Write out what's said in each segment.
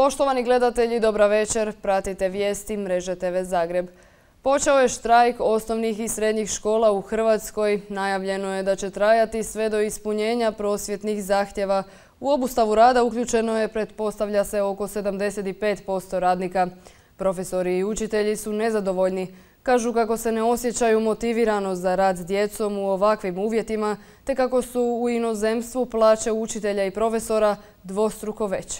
Poštovani gledatelji, dobra večer. Pratite vijesti Mreže TV Zagreb. Počeo je štrajk osnovnih i srednjih škola u Hrvatskoj. Najavljeno je da će trajati sve do ispunjenja prosvjetnih zahtjeva. U obustavu rada uključeno je, pretpostavlja se, oko 75% radnika. Profesori i učitelji su nezadovoljni. Kažu kako se ne osjećaju motivirano za rad s djecom u ovakvim uvjetima, te kako su u inozemstvu plaće učitelja i profesora dvostruko veće.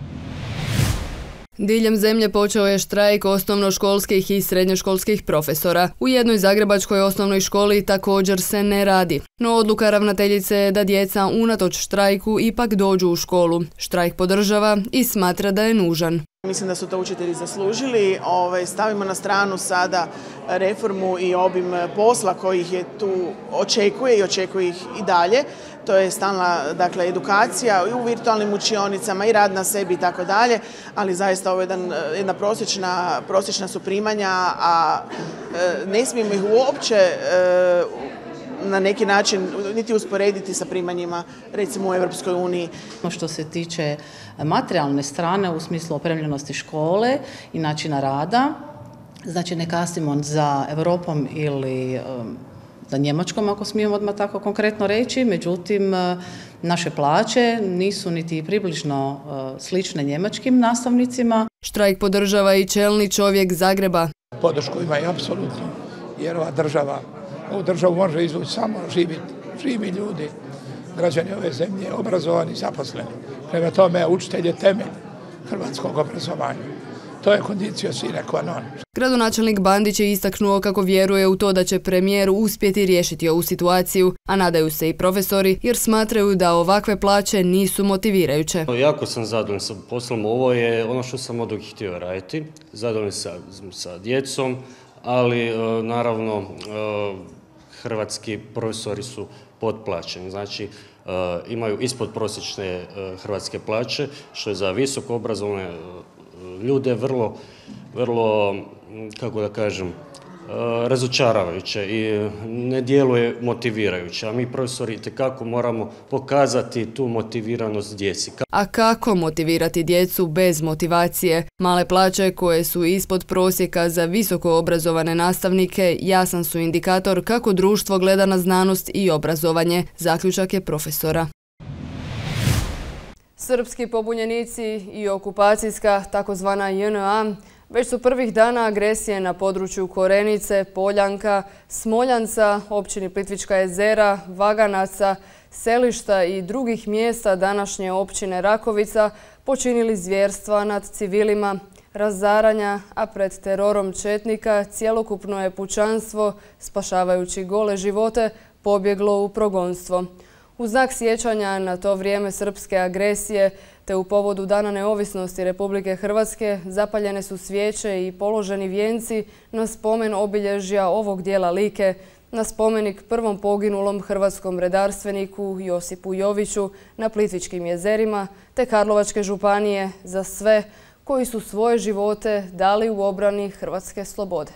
Diljem zemlje počeo je štrajk osnovnoškolskih i srednjoškolskih profesora. U jednoj zagrebačkoj osnovnoj školi također se ne radi. No odluka ravnateljice je da djeca unatoč štrajku ipak dođu u školu. Štrajk podržava i smatra da je nužan. Mislim da su to učitelji zaslužili. Stavimo na stranu sada reformu i obim posla koji ih je tu očekuje i očekuje ih i dalje. To je stalna edukacija i u virtualnim učionicama i rad na sebi i tako dalje, ali zaista ovo je jedna prosječna su primanja, a ne smijemo ih uopće na neki način niti usporediti sa primanjima recimo u Europskoj uniji. Što se tiče materijalne strane u smislu opremljenosti škole i načina rada, znači ne kasnimo za Europom ili za Njemačkom, ako smijemo odmah tako konkretno reći, međutim naše plaće nisu niti približno slične njemačkim nastavnicima. Štrajk podržava i čelni čovjek Zagreba. Podršku imaju apsolutno, jer ovu državu može izvući samo živi ljudi, građani ove zemlje, obrazovani, zaposleni. Prema tome, učitelj je temelj hrvatskog obrazovanja. To je condicio sine qua non. Gradonačelnik Bandić je istaknuo kako vjeruje u to da će premijer uspjeti riješiti ovu situaciju, a nadaju se i profesori jer smatraju da ovakve plaće nisu motivirajuće. Jako sam zadovoljan sa poslom, ovo je ono što sam od uvijek htio raditi, zadovoljan sa djecom, ali naravno hrvatski profesori su potplaćeni, znači imaju ispodprosječne hrvatske plaće, što je za visoko obrazovane ljude vrlo, kako da kažem, razočaravajuće i ne djeluje motivirajuće. A mi profesori itekako moramo pokazati tu motiviranost djeci. A kako motivirati djecu bez motivacije? Male plaće koje su ispod prosjeka za visoko obrazovane nastavnike jasan su indikator kako društvo gleda na znanost i obrazovanje, zaključak je profesora. Srpski pobunjenici i okupacijska takozvana JNA već su prvih dana agresije na području Korenice, Poljanka, Smoljanca, općini Plitvička jezera, Vaganaca, Selišta i drugih mjesta današnje općine Rakovica počinili zvjerstva nad civilima, razaranja, a pred terorom četnika cjelokupno je pučanstvo, spašavajući gole živote, pobjeglo u progonstvo. U znak sjećanja na to vrijeme srpske agresije te u povodu Dana neovisnosti Republike Hrvatske zapaljene su svijeće i položeni vijenci na spomen obilježja ovog dijela Like, na spomenik prvom poginulom hrvatskom redarstveniku Josipu Joviću na Plitvičkim jezerima te Karlovačke županije za sve koji su svoje živote dali u obrani hrvatske slobode.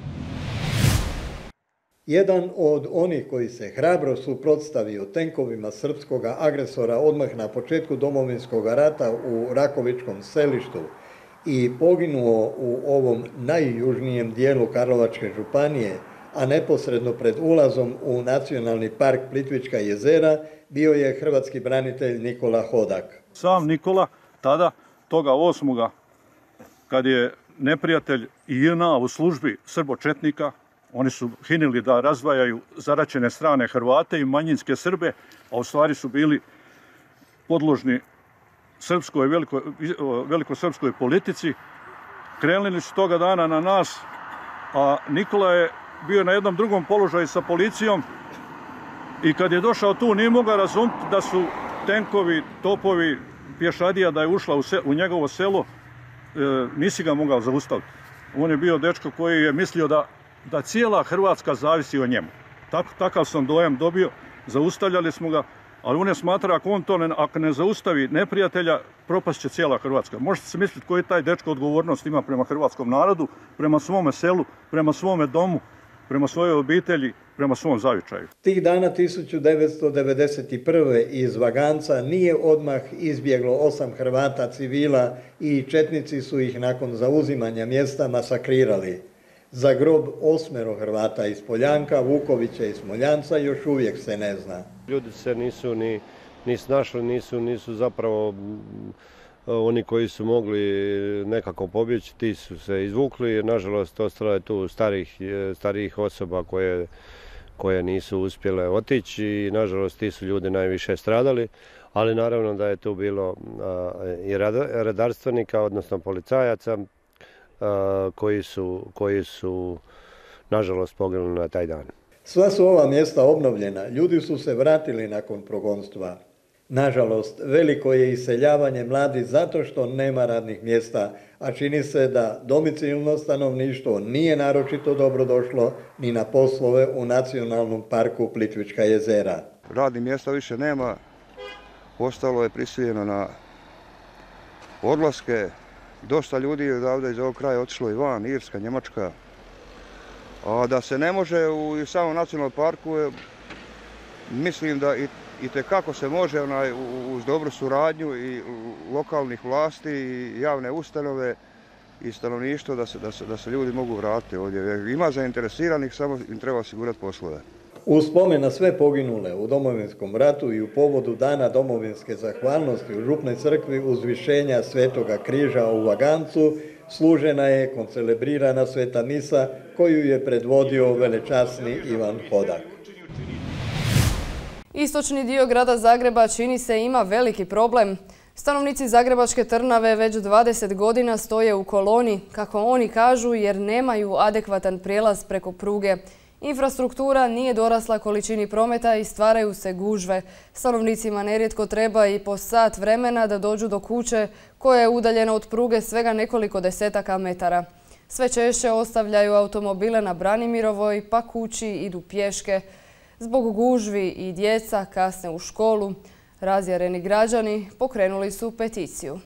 Jedan od onih koji se hrabro suprotstavio tenkovima srpskog agresora odmah na početku Domovinskog rata u Rakovičkom Selištu i poginuo u ovom najjužnijem dijelu Karlovačke županije, a neposredno pred ulazom u Nacionalni park Plitvička jezera, bio je hrvatski branitelj Nikola Hodak. Sam Nikola tada, toga 8. kad je neprijatelj i JNA u službi srbočetnika, oni su hinili da razdvajaju zaraćene strane Hrvate i manjinske Srbe, a u stvari su bili podložni srpskoj, velikosrpskoj politici. Krenuli su toga dana na nas, a Nikola je bio na jednom drugom položaju sa policijom i kad je došao tu nije mogao razumjeti da su tenkovi, topovi, pješadija da je ušla u njegovo selo, nisi ga mogao zaustaviti. On je bio dečko koji je mislio da cijela Hrvatska zavisi o njemu. Takav sam dojam dobio, zaustavljali smo ga, ali on je smatra ako ne zaustavi neprijatelja, propast će cijela Hrvatska. Možete se misliti koji taj dečko odgovornost ima prema hrvatskom narodu, prema svome selu, prema svome domu, prema svojoj obitelji prema svom zavičaju. Tih dana 1991. iz Vaganca nije odmah izbjeglo 8 Hrvata civila i četnici su ih nakon zauzimanja mjesta masakrirali. Za grob 8 Hrvata iz Poljanka, Vukovića i Smoljanca još uvijek se ne zna. Ljudi se nisu ni snašli, nisu zapravo oni koji su mogli nekako pobjeći, ti su se izvukli. Nažalost, ostalo je tu starijih osoba koje nisu uspjele otići i nažalost ti su ljudi najviše stradali. Ali naravno da je tu bilo i redarstvenika, odnosno policajaca, koji su nažalost poginuli na taj dan. Sva su ova mjesta obnovljena, ljudi su se vratili nakon progonstva. Nažalost, veliko je iseljavanje mladih zato što nema radnih mjesta, a čini se da domicilno stanovništvo nije naročito dobro došlo ni na poslove u Nacionalnom parku Plitvička jezera. Radnih mjesta više nema, ostalo je prisiljeno na odlaske. Dosta ljudi je odavde iz ovog kraja otišlo i van, Irska, Njemačka. A da se ne može u samom nacionalnom parku, mislim da itekako se može uz dobru suradnju i lokalnih vlasti i javne ustanove i stanovništvo da se ljudi mogu vratiti ovdje. Ima zainteresiranih, samo im treba osigurati poslove. U spomen na sve poginule u Domovinskom ratu i u povodu Dana domovinske zahvalnosti u Župnoj crkvi uzvišenja Svetoga križa u Vagancu služena je koncelebrirana sveta misa koju je predvodio velečasni Ivan Hodak. Istočni dio grada Zagreba čini se ima veliki problem. Stanovnici Zagrebačke Trnave već 20 godina stoje u koloni, kako oni kažu, jer nemaju adekvatan prijelaz preko pruge. Infrastruktura nije dorasla količini prometa i stvaraju se gužve. Stanovnicima nerijetko treba i po sat vremena da dođu do kuće koja je udaljena od pruge svega nekoliko desetaka metara. Sve češće ostavljaju automobile na Branimirovoj, pa kući idu pješke. Zbog gužvi i djeca kasne u školu. Razjareni građani pokrenuli su peticiju.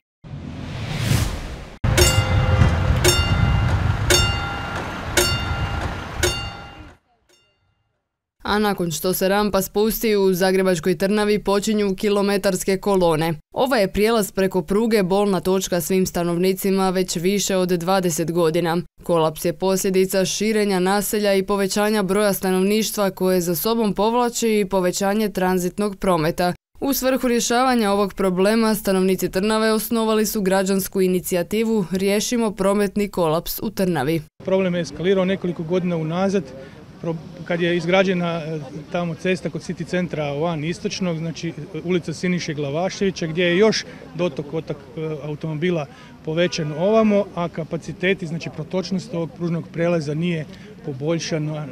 A nakon što se rampa spusti u Zagrebačkoj Trnavi počinju kilometarske kolone. Ovaj je prijelaz preko pruge bolna točka svim stanovnicima već više od 20 godina. Kolaps je posljedica širenja naselja i povećanja broja stanovništva koje za sobom povlači i povećanje tranzitnog prometa. U svrhu rješavanja ovog problema stanovnici Trnave osnovali su građansku inicijativu Riješimo prometni kolaps u Trnavi. Problem je eskalirao nekoliko godina unazad. Kad je izgrađena tamo cesta kod City centra van istočnog, znači ulica Siniše Glavaševića, gdje je još dotok automobila povećan ovamo, a kapaciteti, znači protočnost ovog pružnog prelaza nije poboljšana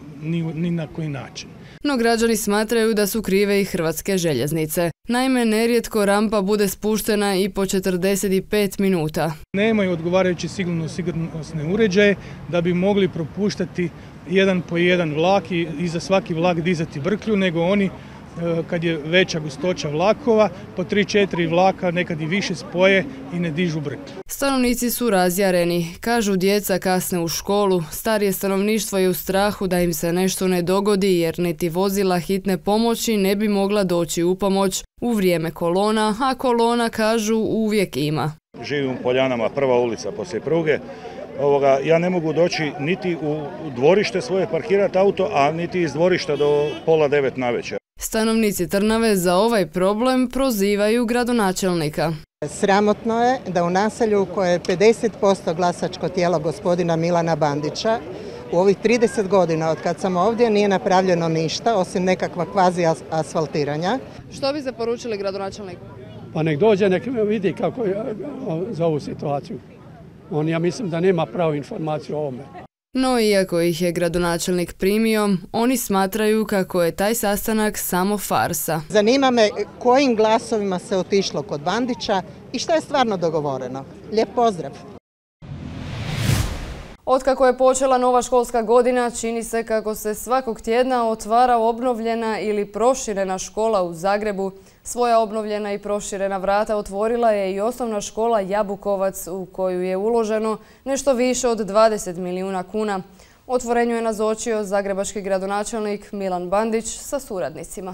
ni na koji način. No građani smatraju da su krive i Hrvatske željeznice. Naime, nerijetko rampa bude spuštena i po 45 minuta. Nemaju odgovarajuće sigurnosne uređaje da bi mogli propuštati jedan po jedan vlak i za svaki vlak dizati brklju, nego oni kad je veća gustoća vlakova, po 3-4 vlaka nekad i više spoje i ne dižu brklju. Stanovnici su razjareni. Kažu djeca kasne u školu, starije stanovništvo je u strahu da im se nešto ne dogodi jer niti vozila hitne pomoći ne bi mogla doći u pomoć u vrijeme kolona, a kolona, kažu, uvijek ima. Živim u Poljanama, prva ulica poslije pruge. Ja ne mogu doći niti u dvorište svoje parkirati auto, a niti iz dvorišta do 8:30 navečer. Stanovnici Trnave za ovaj problem prozivaju gradonačelnika. Sramotno je da u naselju koje je 50% glasačko tijelo gospodina Milana Bandića u ovih 30 godina od kad sam ovdje nije napravljeno ništa osim nekakva kvazi asfaltiranja. Što bi se poručili gradonačelniku? Pa nek dođe, nek vidi kako je za ovu situaciju. Ja mislim da nema pravu informaciju o ovome. No, iako ih je gradonačelnik primio, oni smatraju kako je taj sastanak samo farsa. Zanima me kojim glasovima se otišlo kod Bandića i što je stvarno dogovoreno. Lijep pozdrav! Otkako je počela nova školska godina, čini se kako se svakog tjedna otvara obnovljena ili proširena škola u Zagrebu. Svoja obnovljena i proširena vrata otvorila je i osnovna škola Jabukovac u koju je uloženo nešto više od 20 milijuna kuna. Otvorenju je nazočio zagrebački gradonačelnik Milan Bandić sa suradnicima.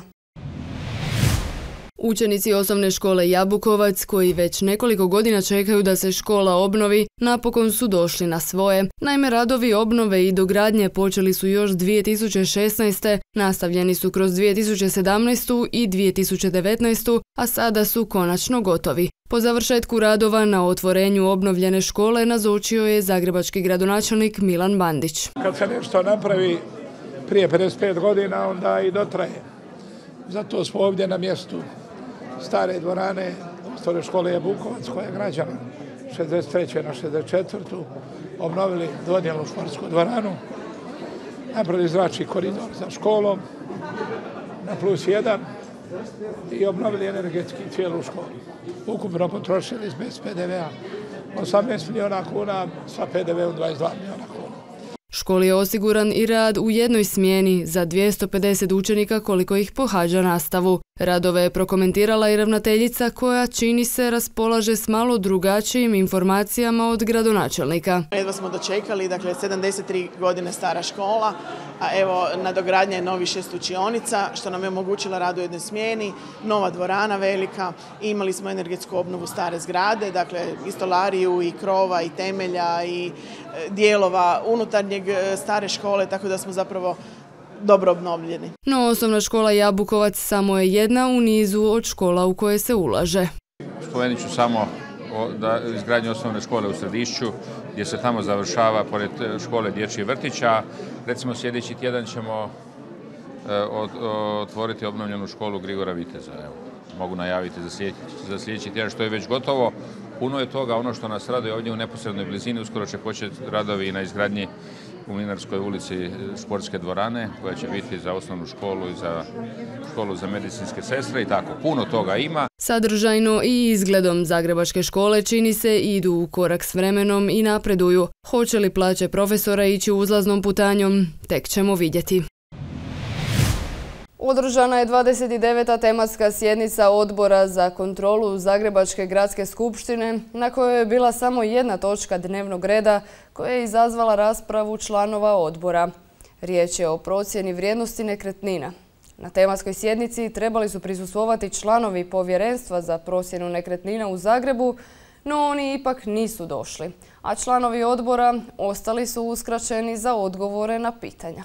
Učenici osnovne škole Jabukovac, koji već nekoliko godina čekaju da se škola obnovi, napokon su došli na svoje. Naime, radovi obnove i dogradnje počeli su još 2016. Nastavljeni su kroz 2017. i 2019. a sada su konačno gotovi. Po završetku radova na otvorenju obnovljene škole nazočio je zagrebački gradonačelnik Milan Bandić. Kad se nešto napravi prije 55 godina, onda i dotraje. Zato smo ovdje na mjestu stare dvorane osnovne škole Jabukovac, koja je građana 63. na 64. obnovili dvodijelnu športsku dvoranu, napravili zračni koridor za školom na +1 i obnovili energetski cijelu školu. Ukupno potrošili bez PDV-a 18 milijuna kuna, sa PDV-om 22 milijuna kuna. Školi je osiguran i rad u jednoj smjeni za 250 učenika koliko ih pohađa nastavu. Radove je prokomentirala i ravnateljica koja, čini se, raspolaže s malo drugačijim informacijama od gradonačelnika. Jedva smo dočekali, dakle 73 godine stara škola, a evo nadogradnja je novih 6 učionica, što nam je omogućila rad u jednoj smjeni, nova dvorana velika, imali smo energetsku obnovu stare zgrade, dakle i stolariju, i krova, i temelja, i dijelova unutarnjeg stare škole, tako da smo zapravo dobro obnovljeni. No, osnovna škola Jabukovac samo je jedna u nizu od škola u koje se ulaže. Spomenut ću samo izgradnju osnovne škole u Središću, gdje se tamo završava pored škole dječji vrtića. Recimo sljedeći tjedan ćemo otvoriti obnovljenu školu Grigora Viteza. Evo, mogu najaviti za sljedeći tjedan, što je već gotovo. Puno je toga, ono što nas raduje ovdje u neposrednoj blizini, uskoro će početi radovi na izgradnji u Mlinarskoj ulici športske dvorane, koja će biti za osnovnu školu i za školu za medicinske sestre i tako. Puno toga ima. Sadržajno i izgledom zagrebačke škole, čini se, idu u korak s vremenom i napreduju. Hoće li plaće profesora ići uzlaznom putanjom, tek ćemo vidjeti. Održana je 29. tematska sjednica Odbora za kontrolu Zagrebačke gradske skupštine, na kojoj je bila samo jedna točka dnevnog reda koja je izazvala raspravu članova odbora. Riječ je o procjeni vrijednosti nekretnina. Na tematskoj sjednici trebali su prisustvovati članovi Povjerenstva za procjenu nekretnina u Zagrebu, no oni ipak nisu došli, a članovi odbora ostali su uskraćeni za odgovore na pitanja.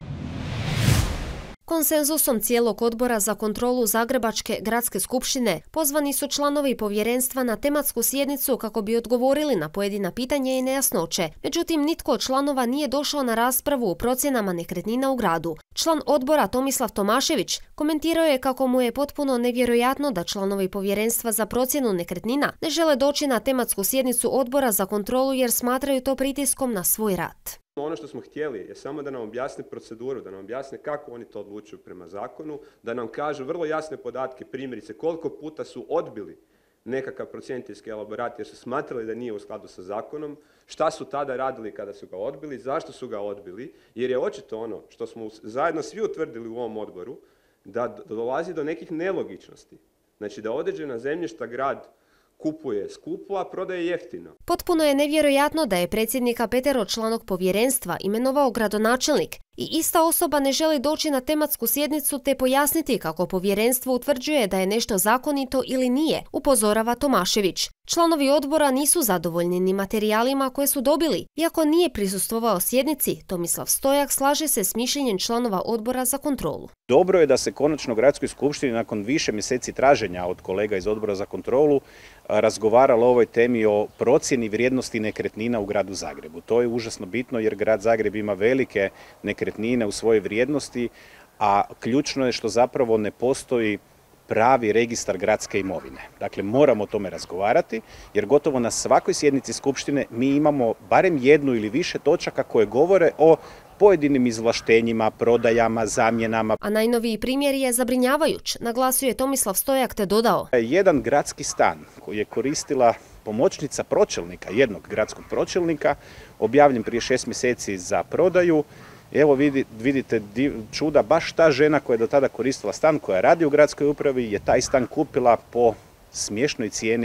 Konsenzusom cijelog odbora za kontrolu Zagrebačke gradske skupštine pozvani su članovi povjerenstva na tematsku sjednicu kako bi odgovorili na pojedina pitanja i nejasnoće. Međutim, nitko od članova nije došao na raspravu o procjenama nekretnina u gradu. Član odbora Tomislav Tomašević komentirao je kako mu je potpuno nevjerojatno da članovi povjerenstva za procjenu nekretnina ne žele doći na tematsku sjednicu odbora za kontrolu jer smatraju to pritiskom na svoj rad. Ono što smo htjeli je samo da nam objasne proceduru, da nam objasne kako oni to odlučuju prema zakonu, da nam kažu vrlo jasne podatke, primjerice koliko puta su odbili nekakav procjeniteljski elaborat jer su smatrali da nije u skladu sa zakonom, šta su tada radili kada su ga odbili, zašto su ga odbili, jer je očito ono što smo zajedno svi utvrdili u ovom odboru, da dolazi do nekih nelogičnosti. Znači da određena zemljišta grad kupuje skupo, a prodaje jeftino. Potpuno je nevjerojatno da je predsjednika peteročlanog povjerenstva imenovao gradonačelnik i ista osoba ne želi doći na tematsku sjednicu te pojasniti kako povjerenstvo utvrđuje da je nešto zakonito ili nije, upozorava Tomašević. Članovi odbora nisu zadovoljni ni materijalima koje su dobili. Iako nije prisustvovao sjednici, Tomislav Stojak slaže se s mišljenjem članova odbora za kontrolu. Dobro je da se konačno Gradskoj skupštini nakon više mjeseci traženja od kolega iz odbora za kontrolu razgovaralo o ovoj temi o procjeni vrijednosti nekretnina u gradu Zagrebu. To je užasno bitno jer grad Zagreb ima velike nekretnine u svojoj vrijednosti, a ključno je što zapravo ne postoji pravi registar gradske imovine. Dakle, moramo o tome razgovarati, jer gotovo na svakoj sjednici skupštine mi imamo barem jednu ili više točaka koje govore o pojedinim izvlaštenjima, prodajama, zamjenama. A najnoviji primjer je zabrinjavajuć, naglasio je Tomislav Stojak te dodao. Jedan gradski stan koji je koristila pomoćnica pročelnika, jednog gradskog pročelnika, objavljen prije 6 mjeseci za prodaju. Evo vidite čuda, baš ta žena koja je do tada koristila stan, koja radi u gradskoj upravi, je taj stan kupila po smiješnoj cijeni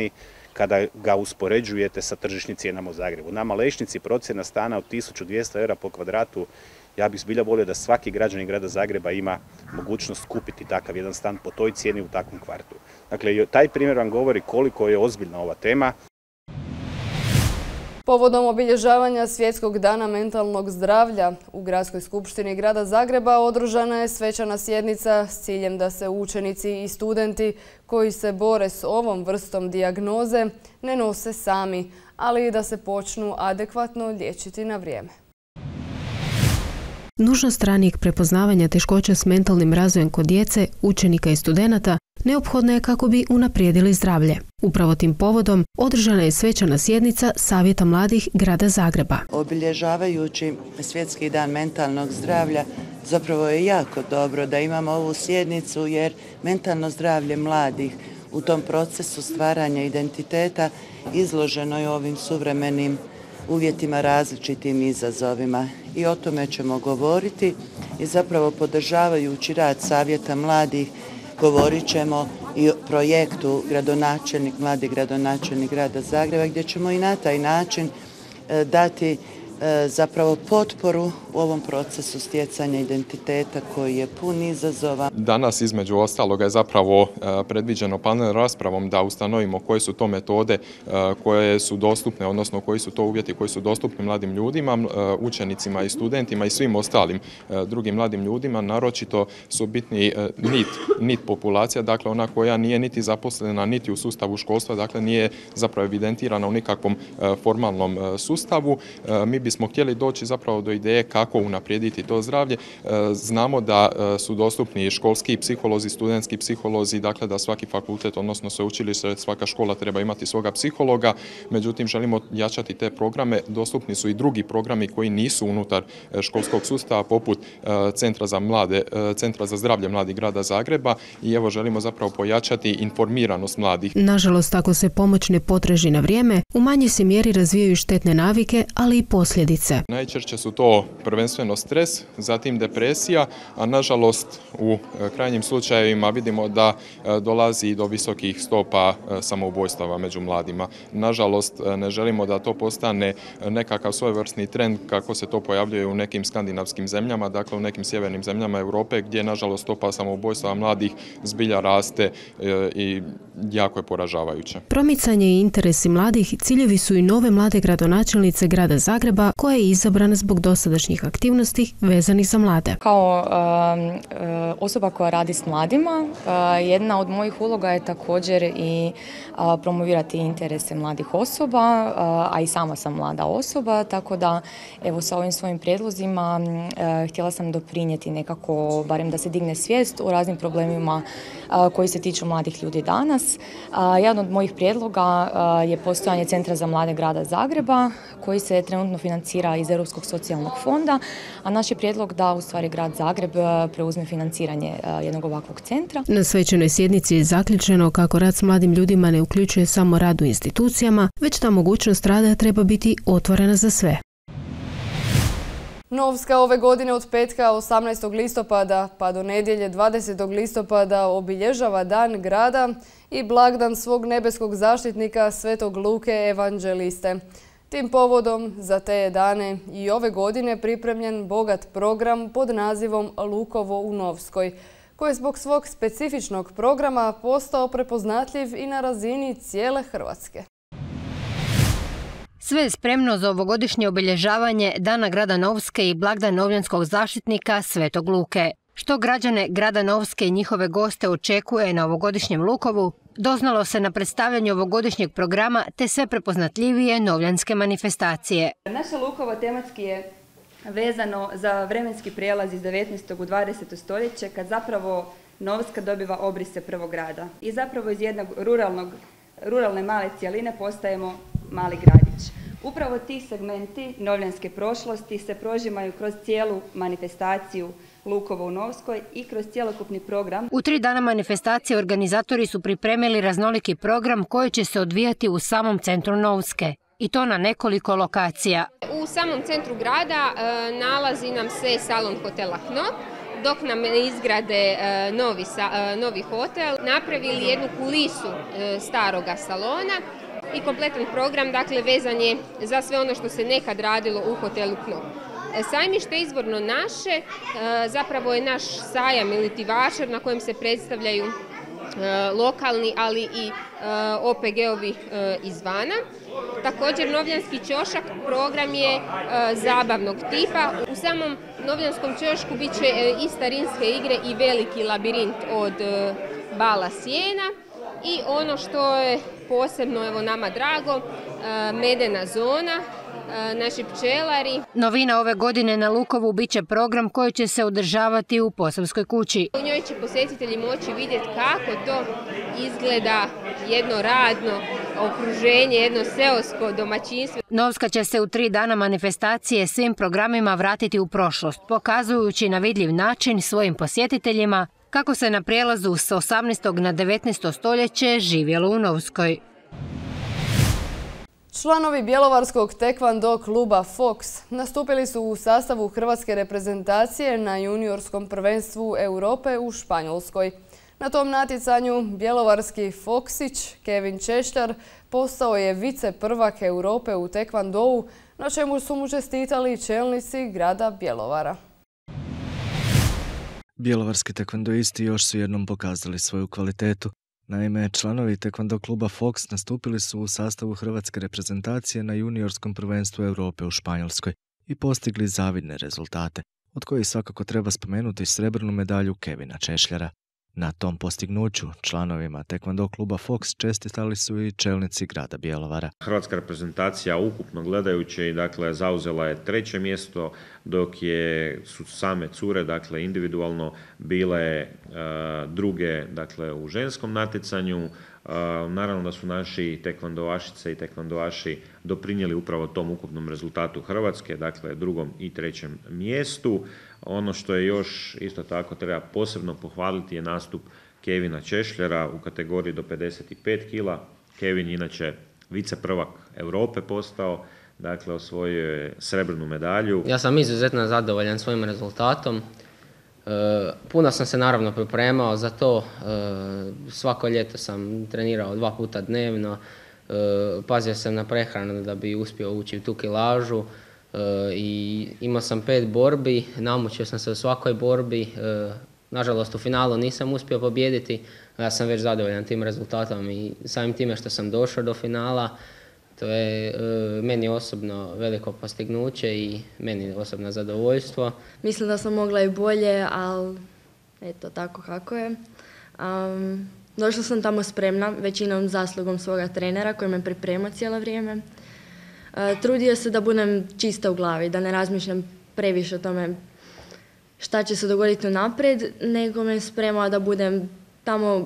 kada ga uspoređujete sa tržišnim cijenama u Zagrebu. Nama Lešnici procjena stana od 1200 eura po kvadratu, ja bih zbilja volio da svaki građanin grada Zagreba ima mogućnost kupiti takav jedan stan po toj cijeni u takvom kvartu. Dakle, taj primjer vam govori koliko je ozbiljna ova tema. Povodom obilježavanja Svjetskog dana mentalnog zdravlja u Gradskoj skupštini grada Zagreba održana je svečana sjednica s ciljem da se učenici i studenti koji se bore s ovom vrstom dijagnoze ne nose sami, ali i da se počnu adekvatno liječiti na vrijeme. Nužnost ranijeg prepoznavanja teškoća s mentalnim razvojem kod djece, učenika i studenata neophodna je kako bi unaprijedili zdravlje. Upravo tim povodom održana je svečana sjednica Savjeta mladih grada Zagreba. Obilježavajući Svjetski dan mentalnog zdravlja, zapravo je jako dobro da imamo ovu sjednicu jer mentalno zdravlje mladih u tom procesu stvaranja identiteta izloženo je ovim suvremenim uvjetima, različitim izazovima. I o tome ćemo govoriti i zapravo podržavajući rad Savjeta mladih govorit ćemo i o projektu mladi gradonačelnik grada Zagreba gdje ćemo i na taj način dati zapravo potporu u ovom procesu stjecanja identiteta koji je pun izazova. Danas između ostaloga je zapravo predviđeno panel raspravom da ustanovimo koje su to metode koje su dostupne, odnosno koji su to uvjeti koji su dostupni mladim ljudima, učenicima i studentima i svim ostalim drugim mladim ljudima. Naročito su bitni nit populacija, dakle ona koja nije niti zaposlena niti u sustavu školstva, dakle nije zapravo evidentirana u nikakvom formalnom sustavu. Mi bismo htjeli doći zapravo do ideje kako unaprijediti to zdravlje. Znamo da su dostupni školski psiholozi, studentski psiholozi, dakle da svaki fakultet, odnosno sveučilište, svaka škola treba imati svoga psihologa, međutim želimo jačati te programe. Dostupni su i drugi programi koji nisu unutar školskog sustava, poput Centra za zdravlje mladih grada Zagreba i evo želimo zapravo pojačati informiranost mladih. Nažalost, ako se pomoć ne potraži na vrijeme, u manjoj se mjeri razvijaju štetne navike, ali i posljedice. Najčešće su to prvenstveno stres, zatim depresija, a nažalost u krajnjim slučajevima vidimo da dolazi i do visokih stopa samoubojstava među mladima. Nažalost, ne želimo da to postane nekakav svojevrsni trend kako se to pojavljuje u nekim skandinavskim zemljama, dakle u nekim sjevernim zemljama Europe gdje nažalost stopa samoubojstava mladih zbilja raste i jako je poražavajuće. Promicanje i interesi mladih ciljevi su i nove mlade gradonačelnice grada Zagreba koja je izabrana zbog dosadašnjih aktivnosti vezanih za mlade. Kao osoba koja radi s mladima, jedna od mojih uloga je također i promovirati interese mladih osoba, a i sama sam mlada osoba, tako da evo sa ovim svojim prijedlozima htjela sam doprinijeti nekako, barem da se digne svijest o raznim problemima koji se tiču mladih ljudi danas. Jedan od mojih prijedloga je postojanje Centra za mlade grada Zagreba koji se trenutno financira iz Europskog socijalnog fonda, a naš je prijedlog da u stvari grad Zagreb preuzme financiranje jednog ovakvog centra. Na svečanoj sjednici je zaključeno kako rad s mladim ljudima ne uključuje samo rad u institucijama, već ta mogućnost rada treba biti otvorena za sve. Novska ove godine od petka 18. listopada pa do nedjelje 20. listopada obilježava Dan grada i blagdan svog nebeskog zaštitnika Svetog Luke Evanđeliste. Tim povodom za te dane i ove godine pripremljen bogat program pod nazivom Lukovo u Novskoj, koji je zbog svog specifičnog programa postao prepoznatljiv i na razini cijele Hrvatske. Sve je spremno za ovogodišnje obilježavanje Dana grada Novske i blagdan novljanskog zaštitnika Svetog Luke. Što građane grada Novske i njihove goste očekuje na ovogodišnjem Lukovu, doznalo se na predstavljanju ovogodišnjeg programa te sve prepoznatljivije novljanske manifestacije. Naše Lukovo tematski je vezano za vremenski prijelaz iz 19. u 20. stoljeće kad zapravo Novska dobiva obrise prvog grada. I zapravo iz jednog ruralne male cjeline postajemo mali gradić. Upravo ti segmenti novljanske prošlosti se prožimaju kroz cijelu manifestaciju Lukovo u Novskoj i kroz cjelokupni program. U 3 dana manifestacije organizatori su pripremili raznoliki program koji će se odvijati u samom centru Novske. I to na nekoliko lokacija. U samom centru grada nalazi nam se salon hotela Knop, dok nam izgrade novi hotel, napravili jednu kulisu staroga salona i kompletan program, dakle vezan je za sve ono što se nekad radilo u hotelu Knop. Sajmište izvorno naše, zapravo je naš sajam ili vašar na kojem se predstavljaju lokalni, ali i OPG-ovi izvana. Također Novljanski ćošak program je zabavnog tipa. U samom Novljanskom ćošku bit će i starinske igre i veliki labirint od bala sjena. I ono što je posebno nama drago, medena zona, naši pčelari. Novina ove godine na Lukovu bit će program koji će se održavati u Posavskoj kući. U njoj će posjetitelji moći vidjeti kako to izgleda jedno radno okruženje, jedno seosko domaćinstvo. Novska će se u 3 dana manifestacije svim programima vratiti u prošlost, pokazujući na vidljiv način svojim posjetiteljima kako se na prijelazu s 18. na 19. stoljeće živjelo u Novskoj. Članovi bjelovarskog tekvando kluba Fox nastupili su u sastavu hrvatske reprezentacije na juniorskom prvenstvu Europe u Španjolskoj. Na tom natjecanju bjelovarski Foksić Kevin Češljar postao je viceprvak Europe u tekvandou, na čemu su mu čestitali čelnici grada Bjelovara. Bjelovarski tekvandoisti još su jednom pokazali svoju kvalitetu. Naime, članovi tekvando kluba Fox nastupili su u sastavu hrvatske reprezentacije na juniorskom prvenstvu Europe u Španjolskoj i postigli zavidne rezultate, od kojih svakako treba spomenuti srebrnu medalju Kevina Češljara. Na tom postignuću članovima tekvando kluba Fox čestitali su i čelnici grada Bjelovara. Hrvatska reprezentacija ukupno gledajući zauzela je 3. mjesto, dok su same cure individualno bile druge u ženskom natjecanju. Naravno da su naši tekvandovašice i tekvandovaši doprinijeli upravo tom ukupnom rezultatu Hrvatske, 2. i 3. mjestu. Ono što je još isto tako treba posebno pohvaliti je nastup Kevina Češljara u kategoriji do 55 kila. Kevin inače viceprvak Europe postao, osvojio je srebrnu medalju. Ja sam izuzetno zadovoljan svojim rezultatom. Puno sam se naravno pripremao za to, svako ljeto sam trenirao 2 puta dnevno, pazio sam na prehranu da bi uspio ući u tu kilažu i imao sam 5 borbi, namučio sam se u svakoj borbi, nažalost u finalu nisam uspio pobijediti, ja sam već zadovoljan tim rezultatom i samim time što sam došao do finala. To je meni osobno veliko postignuće i meni osobno zadovoljstvo. Mislim da sam mogla i bolje, ali eto tako kako je. Došla sam tamo spremna, većinom zaslugom svoga trenera koji me priprema cijelo vrijeme. Trudio se da budem čista u glavi, da ne razmišljam previše o tome šta će se dogoditi unaprijed, nego me spremao da budem tamo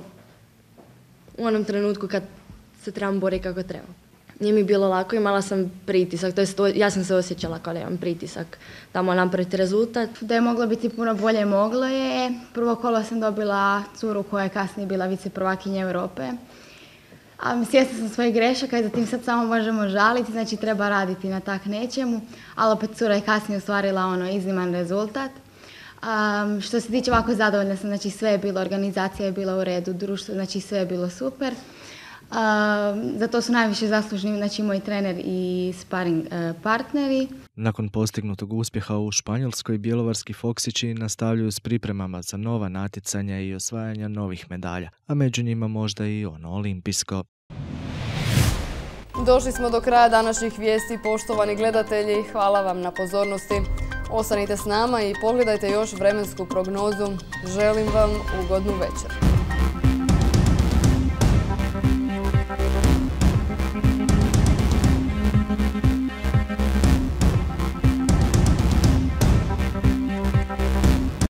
u onom trenutku kad se trebam boriti kako treba. Nije mi bilo lako, imala sam pritisak, ja sam se osjećala kao da imam pritisak tamo napraviti rezultat. Da je moglo biti puno bolje, moglo je. Prvo kolo sam dobila curu koja je kasnije bila viceprvakinja Europe. A svjesna sam svojih grešaka i zatim sad samo možemo žaliti, znači treba raditi na tak nečemu. Ali opet cura je kasnije ostvarila izniman rezultat. Što se tiče ovako zadovoljna sam, znači sve je bilo, organizacija je bila u redu, društvo, znači sve je bilo super. Za to su najviše zaslužni moji trener i sparing partneri. Nakon postignutog uspjeha u Španjolskoj, bjelovarski Foksići nastavljaju s pripremama za nova natjecanja i osvajanja novih medalja, a među njima možda i ono olimpijsko. Došli smo do kraja današnjih vijesti, poštovani gledatelji. Hvala vam na pozornosti. Ostanite s nama i pogledajte još vremensku prognozu. Želim vam ugodnu večer.